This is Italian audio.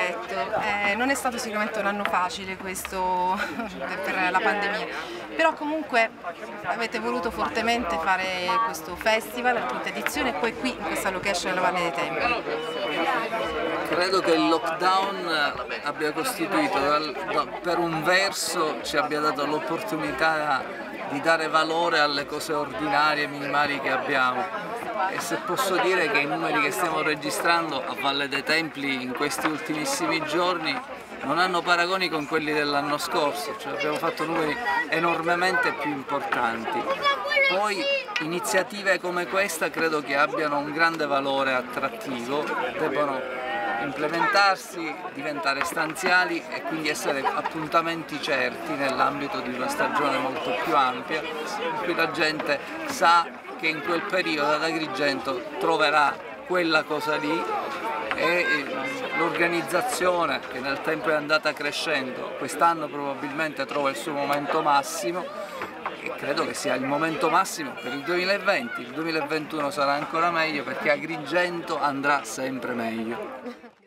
progetto. Non è stato sicuramente un anno facile questo per la pandemia, però comunque avete voluto fortemente fare questo festival, la quinta edizione, e poi qui in questa location nella Valle dei Templi. Credo che il lockdown abbia costituito, per un verso ci abbia dato l'opportunità di dare valore alle cose ordinarie e minimali che abbiamo, e se posso dire che i numeri che stiamo registrando a Valle dei Templi in questi ultimissimi giorni non hanno paragoni con quelli dell'anno scorso, cioè abbiamo fatto numeri enormemente più importanti. Poi iniziative come questa credo che abbiano un grande valore attrattivo, debbono implementarsi, diventare stanziali e quindi essere appuntamenti certi nell'ambito di una stagione molto più ampia, in cui la gente sa che in quel periodo ad Agrigento troverà quella cosa lì, e l'organizzazione, che nel tempo è andata crescendo, quest'anno probabilmente trova il suo momento massimo, e credo che sia il momento massimo per il 2020, il 2021 sarà ancora meglio, perché Agrigento andrà sempre meglio.